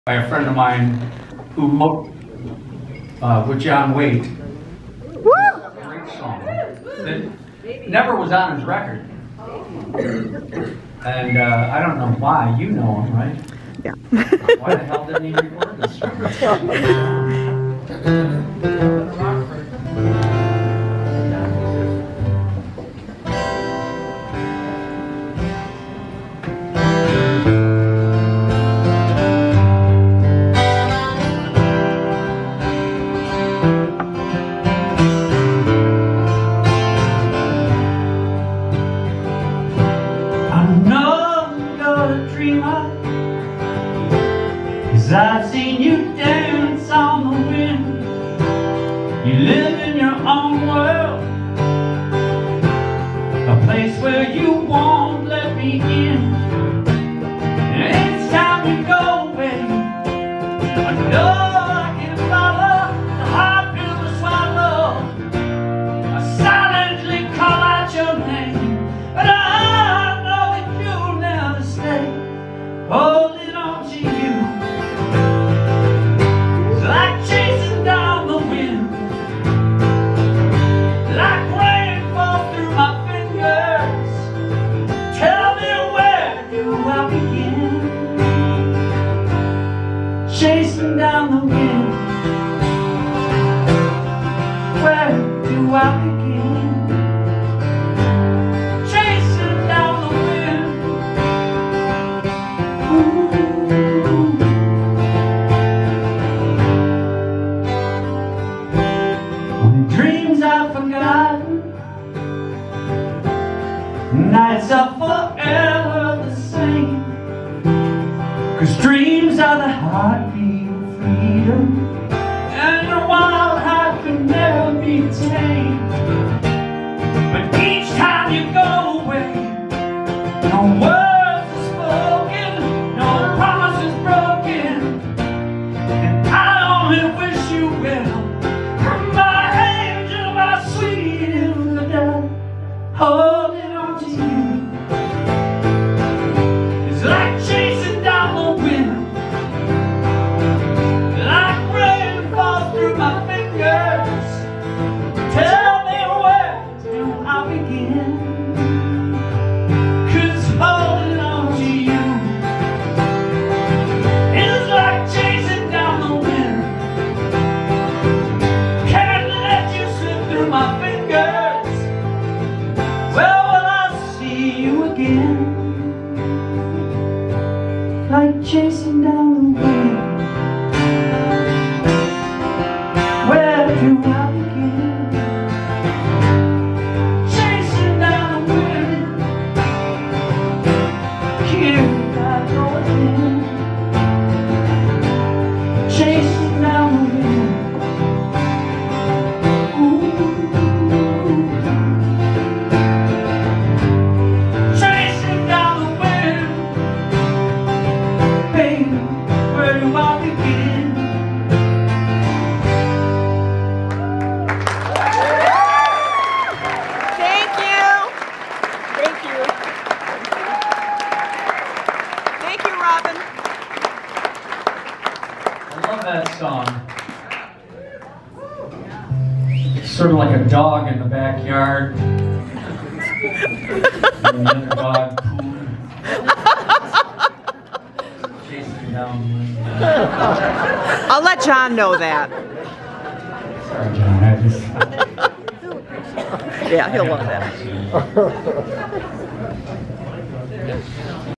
by a friend of mine who wrote with John Waite. A great song that never was on his record. And I don't know why. You know him, right? Yeah. Why the hell didn't he record this song? I'm no good dreamer, 'cause I've seen you dance on the wind. You live in your own world, a place where you won't let me in. And it's time to go away. I know I can follow the hard pill to swallow. I silently call out your name, but holding on to you is like chasing down the wind, like rain falls through my fingers. Tell me, where do I begin? Chasing down the wind, where do I begin? Dreams I've forgotten, nights are forever the same. 'Cause dreams are the heartbeat of freedom, and your wild heart can never be tamed. But each time you go away, no words are spoken, no promise is broken, and I only wish you well. Holding on to you is like chasing down the wind, like rain falls through my fingers. Tell me, where do I begin? 'Cause holding on to you is like chasing down the wind. Can't let you slip through my fingers. Well, will I see you again? Like chasing down the wind. Where do I begin? Chasing down the wind. Here I go again. Chasing down the wind. I love that song. It's sort of like a dog in the backyard. And the other dog pooing. Chasing down the wind. I'll let John know that. Sorry, John. I just... Yeah, he'll love that.